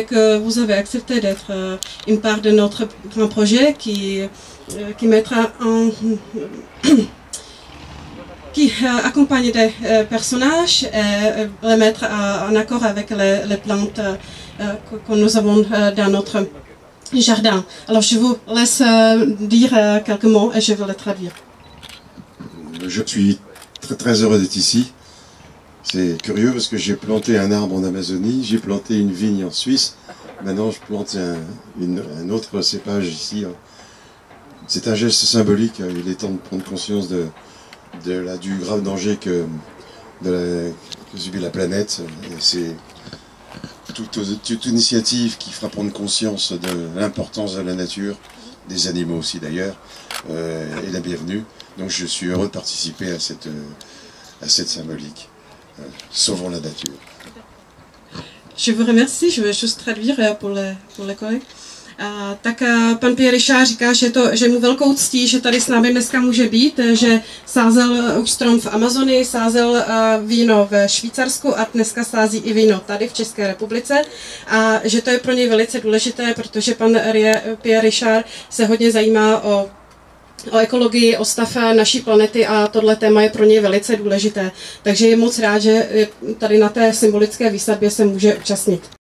que vous avez accepté d'être une part de notre grand projet qui mettra en... qui accompagne des personnages et les mettre en accord avec les plantes que nous avons dans notre jardin. Alors je vous laisse dire quelques mots et je vais le traduire. Je suis très heureux d'être ici. C'est curieux parce que j'ai planté un arbre en Amazonie, j'ai planté une vigne en Suisse, maintenant je plante un autre cépage ici. C'est un geste symbolique, il est temps de prendre conscience du grave danger que subit la planète. C'est toute initiative qui fera prendre conscience de l'importance de la nature, des animaux aussi d'ailleurs, est la bienvenue. Donc je suis heureux de participer à cette symbolique. Sauvons la nature. Je vous remercie, je vais juste traduire pour les collègues. Tak pan Pierre Richard říká, že mu velkou ctí, že tady s námi dneska může být, že sázel už strom v Amazonii, sázel víno ve Švýcarsku a dneska sází i víno tady v České republice a že to je pro něj velice důležité, protože pan Pierre Richard se hodně zajímá o ekologii, o stav naší planety a tohle téma je pro něj velice důležité. Takže je moc rád, že tady na té symbolické výsadbě se může účastnit.